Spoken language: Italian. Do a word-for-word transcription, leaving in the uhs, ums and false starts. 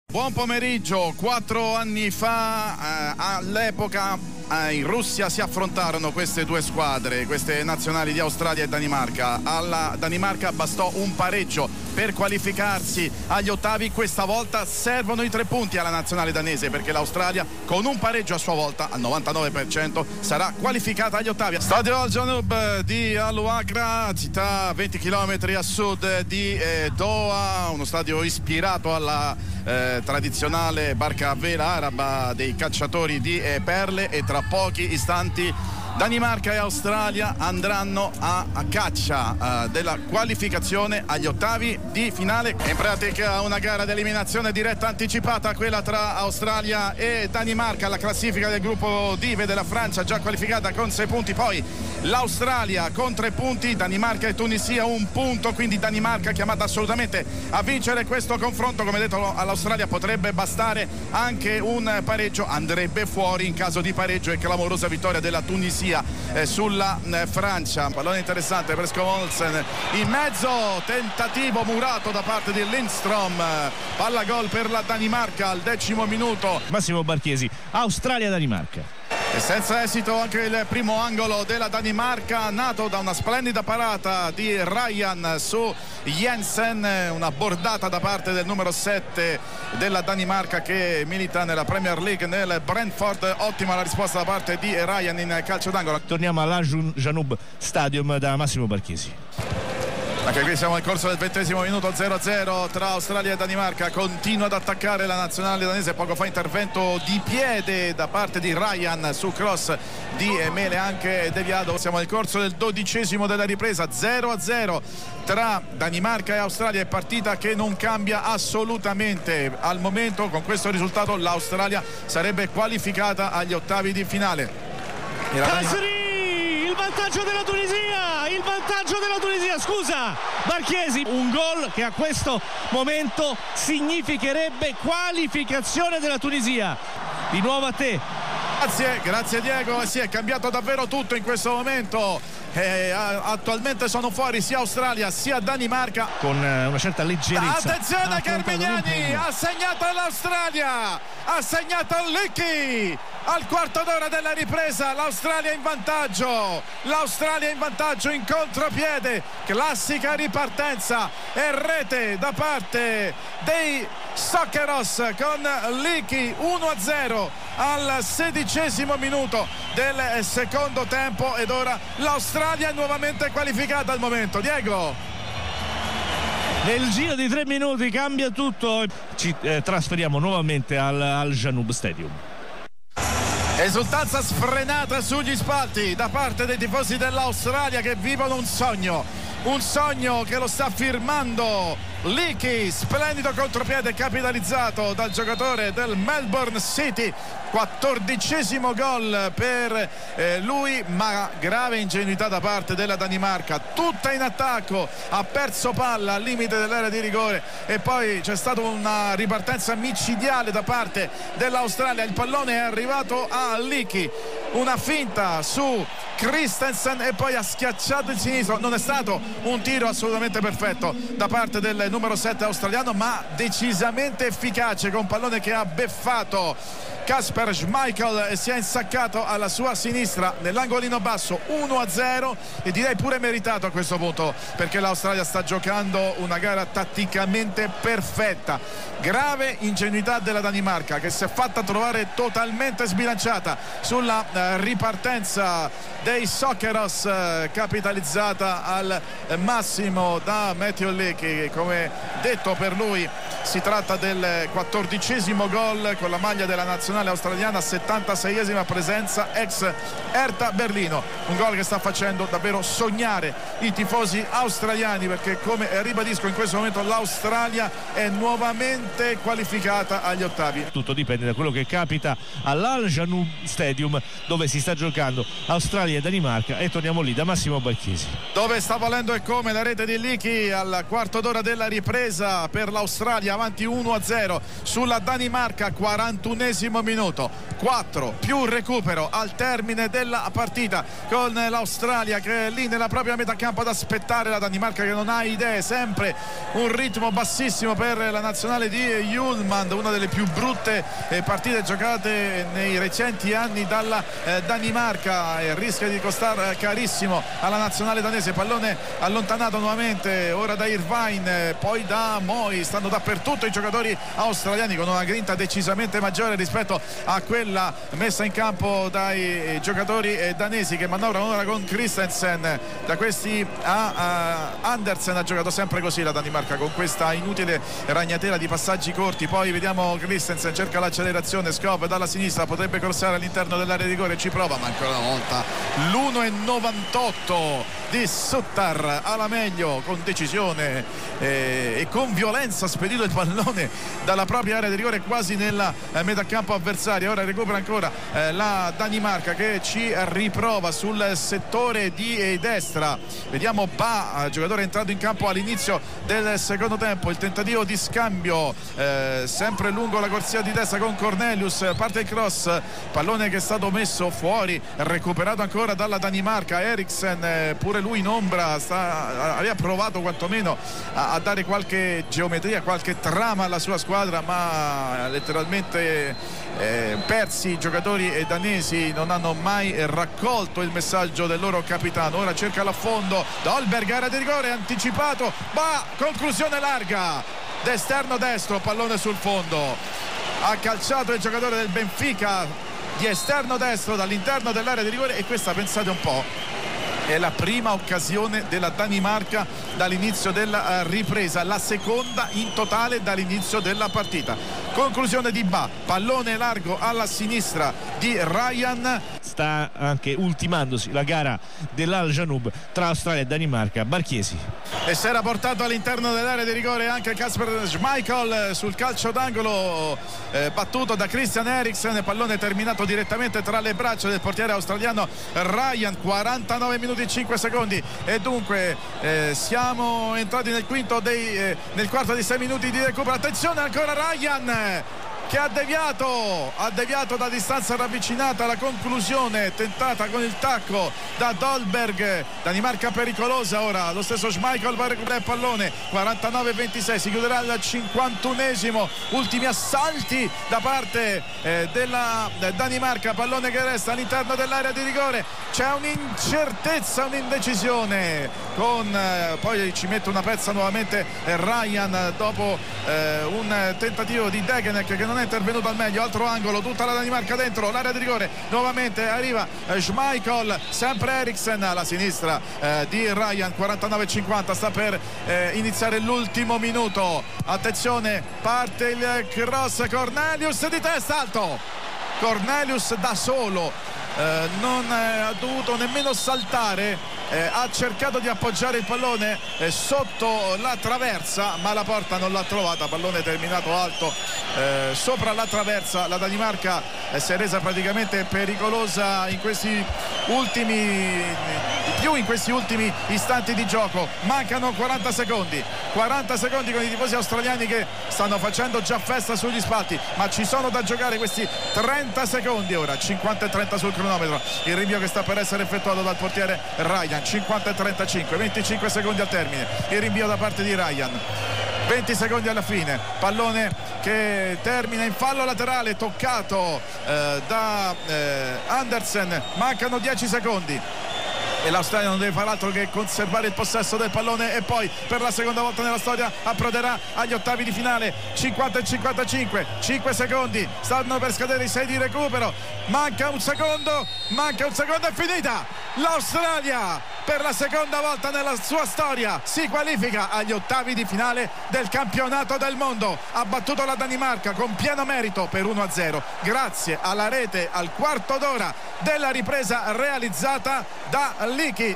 Buon pomeriggio. Quattro anni fa, eh, all'epoca, eh, in Russia si affrontarono queste due squadre, queste nazionali di Australia e Danimarca. Alla Danimarca bastò un pareggio per qualificarsi agli ottavi. Questa volta servono i tre punti alla nazionale danese, perché l'Australia con un pareggio a sua volta al novantanove per cento sarà qualificata agli ottavi. Stadio Al Janub di Al Wakrah, città venti chilometri a sud di eh, Doha, uno stadio ispirato alla eh, tradizionale barca a vela araba dei cacciatori di eh, perle, e tra pochi istanti Danimarca e Australia andranno a, a caccia uh, della qualificazione agli ottavi di finale. In pratica una gara di eliminazione diretta anticipata, quella tra Australia e Danimarca. La classifica del gruppo D vede la Francia già qualificata con sei punti, poi l'Australia con tre punti, Danimarca e Tunisia un punto, quindi Danimarca chiamata assolutamente a vincere questo confronto. Come detto, all'Australia potrebbe bastare anche un pareggio, andrebbe fuori in caso di pareggio e clamorosa vittoria della Tunisia Eh, sulla eh, Francia. Pallone interessante per Skomolsen, in mezzo, tentativo murato da parte di Lindstrom, palla gol per la Danimarca al decimo minuto. Massimo Barchiesi, Australia-Danimarca. E senza esito anche il primo angolo della Danimarca, nato da una splendida parata di Ryan su Jensen, una bordata da parte del numero sette della Danimarca che milita nella Premier League nel Brentford. Ottima la risposta da parte di Ryan in calcio d'angolo. Torniamo all'Al Janub Stadium da Massimo Barchiesi. Anche qui siamo nel corso del ventesimo minuto, zero a zero tra Australia e Danimarca. Continua ad attaccare la nazionale danese. Poco fa intervento di piede da parte di Ryan su cross di Mele, anche deviato. Siamo nel corso del dodicesimo della ripresa, zero a zero tra Danimarca e Australia. È partita che non cambia assolutamente al momento. Con questo risultato l'Australia sarebbe qualificata agli ottavi di finale. Kasri, il vantaggio della Tunisia, il vantaggio della Tunisia, scusa Barchiesi, un gol che a questo momento significherebbe qualificazione della Tunisia. Di nuovo a te. Grazie, grazie Diego. Si è cambiato davvero tutto in questo momento. Eh, attualmente sono fuori sia Australia sia Danimarca con una certa leggerezza. Attenzione, Carmignani ha segnato l'Australia, ha segnato Leckie al quarto d'ora della ripresa. L'Australia in vantaggio, l'Australia in vantaggio in contropiede, classica ripartenza e rete da parte dei Socceros con Leckie. Uno a zero al sedicesimo minuto del secondo tempo, ed ora l'Australia è nuovamente qualificata al momento. Diego, nel giro di tre minuti cambia tutto. Ci eh, trasferiamo nuovamente al, al Janub Stadium. Esultanza sfrenata sugli spalti da parte dei tifosi dell'Australia che vivono un sogno, un sogno che lo sta firmando Leckie. Splendido contropiede capitalizzato dal giocatore del Melbourne City, quattordicesimo gol per eh, lui, ma grave ingenuità da parte della Danimarca, tutta in attacco, ha perso palla al limite dell'area di rigore e poi c'è stata una ripartenza micidiale da parte dell'Australia. Il pallone è arrivato a Leckie, una finta su Christensen e poi ha schiacciato il sinistro. Non è stato un tiro assolutamente perfetto da parte del numero sette australiano, ma decisamente efficace, con pallone che ha beffato Kasper Schmeichel e si è insaccato alla sua sinistra nell'angolino basso. Uno a zero, e direi pure meritato a questo punto, perché l'Australia sta giocando una gara tatticamente perfetta. Grave ingenuità della Danimarca, che si è fatta trovare totalmente sbilanciata sulla eh, ripartenza dei Socceros, eh, capitalizzata al massimo da Matthew Leckie. Come detto, per lui si tratta del quattordicesimo gol con la maglia della nazionale australiana, settantaseiesima presenza, ex Hertha Berlino. Un gol che sta facendo davvero sognare i tifosi australiani, perché, come ribadisco, in questo momento l'Australia è nuovamente qualificata agli ottavi. Tutto dipende da quello che capita all'Al Janub Stadium dove si sta giocando Australia e Danimarca, e torniamo lì da Massimo Barchesi. Dove sta valendo e come la rete di Lichi al quarto d'ora della ripresa per l'Australia, avanti uno a zero sulla Danimarca, quarantunesimo minuto, quattro più recupero al termine della partita, con l'Australia che è lì nella propria metà campo ad aspettare la Danimarca che non ha idee, sempre un ritmo bassissimo per la nazionale di Hjulmand, una delle più brutte partite giocate nei recenti anni dalla eh, Danimarca, e rischia di costare carissimo alla nazionale danese. Pallone allontanato nuovamente ora da Irvine, poi da Moi, stanno dappertutto i giocatori australiani con una grinta decisamente maggiore rispetto a quella messa in campo dai giocatori danesi, che manovrano ora con Christensen. Da questi a, a Andersen ha giocato sempre così la Danimarca, con questa inutile ragnatela di passaggi corti. Poi vediamo Christensen, cerca l'accelerazione, Skov dalla sinistra, potrebbe crossare all'interno dell'area di rigore, ci prova, ma ancora una volta l'uno e novantotto di Suttar alla meglio, con decisione eh, e con violenza spedito il pallone dalla propria area di rigore quasi nella eh, metà campo avversaria. Ora recupera ancora eh, la Danimarca che ci riprova sul settore di eh, destra. Vediamo Ba, giocatore entrato in campo all'inizio del secondo tempo, il tentativo di scambio eh, sempre lungo la corsia di destra con Cornelius, parte il cross, pallone che è stato messo fuori, recuperato ancora dalla Danimarca. Eriksen eh, pure lui in ombra sta, aveva provato quantomeno a, a dare qualche geometria, qualche trama alla sua squadra, ma letteralmente eh, persi i giocatori danesi, non hanno mai raccolto il messaggio del loro capitano. Ora cerca l'affondo, Dolberg, area di rigore, anticipato, ma conclusione larga d'esterno destro, pallone sul fondo, ha calciato il giocatore del Benfica di esterno destro dall'interno dell'area di rigore, e questa, pensate un po', è la prima occasione della Danimarca dall'inizio della ripresa, la seconda in totale dall'inizio della partita. Conclusione di Ba, pallone largo alla sinistra di Ryan. Sta anche ultimandosi la gara dell'Al Janub tra Australia e Danimarca. Barchiesi. E si era portato all'interno dell'area di rigore anche Kasper Schmeichel sul calcio d'angolo eh, battuto da Christian Eriksen, pallone terminato direttamente tra le braccia del portiere australiano Ryan. Quarantanove minuti e cinque secondi, e dunque eh, siamo entrati nel quinto dei eh, nel quarto di sei minuti di recupero. Attenzione, ancora Ryan che ha deviato ha deviato da distanza ravvicinata, la conclusione tentata con il tacco da Dolberg. Danimarca pericolosa, ora lo stesso Schmeichel va a recuperare il pallone. Quarantanove ventisei, si chiuderà al cinquantunesimo, ultimi assalti da parte eh, della Danimarca, pallone che resta all'interno dell'area di rigore, c'è un'incertezza, un'indecisione con eh, poi ci mette una pezza nuovamente eh, Ryan dopo eh, un tentativo di Degenek che non è intervenuto al meglio. Altro angolo, tutta la Danimarca dentro l'area di rigore, nuovamente arriva eh, Schmeichel, sempre Eriksen alla sinistra eh, di Ryan. Quarantanove cinquanta, sta per eh, iniziare l'ultimo minuto. Attenzione, parte il cross, Cornelius di testa, alto, Cornelius da solo eh, non eh, ha dovuto nemmeno saltare, Eh, ha cercato di appoggiare il pallone eh, sotto la traversa, ma la porta non l'ha trovata, pallone terminato alto eh, sopra la traversa. La Danimarca eh, si è resa praticamente pericolosa in questi ultimi di più in questi ultimi istanti di gioco. Mancano quaranta secondi quaranta secondi con i tifosi australiani che stanno facendo già festa sugli spalti, ma ci sono da giocare questi trenta secondi. Ora cinquanta e trenta sul cronometro, il rinvio che sta per essere effettuato dal portiere Ryan. cinquanta e trentacinque, venticinque secondi al termine, il rinvio da parte di Ryan, venti secondi alla fine, pallone che termina in fallo laterale toccato eh, da eh, Andersen. Mancano dieci secondi e l'Australia non deve fare altro che conservare il possesso del pallone, e poi per la seconda volta nella storia approderà agli ottavi di finale. Cinquanta e cinquantacinque, cinque secondi, stanno per scadere i sei di recupero, manca un secondo manca un secondo, è finita. L'Australia per la seconda volta nella sua storia si qualifica agli ottavi di finale del campionato del mondo. Ha battuto la Danimarca con pieno merito per uno a zero, grazie alla rete al quarto d'ora della ripresa realizzata da Lichi.